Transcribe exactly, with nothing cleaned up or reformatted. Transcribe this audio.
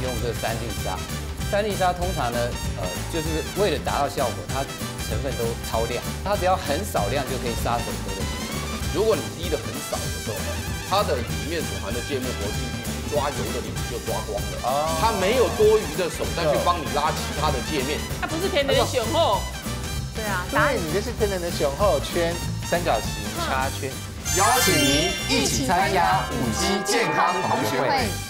用这三粒沙。三粒沙通常呢，呃，就是为了达到效果，它成分都超量，它只要很少量就可以杀死很多的细菌。 如果你滴的很少的时候，它的里面所含的芥末活进去去抓油的力气就抓光了，哦，它没有多余的手再去帮你拉其他的界面。 它不是甜的雄厚， 对啊， 对，你这是天然的雄厚圈三角形插圈。 邀请您一起参加五 G 健康同学会。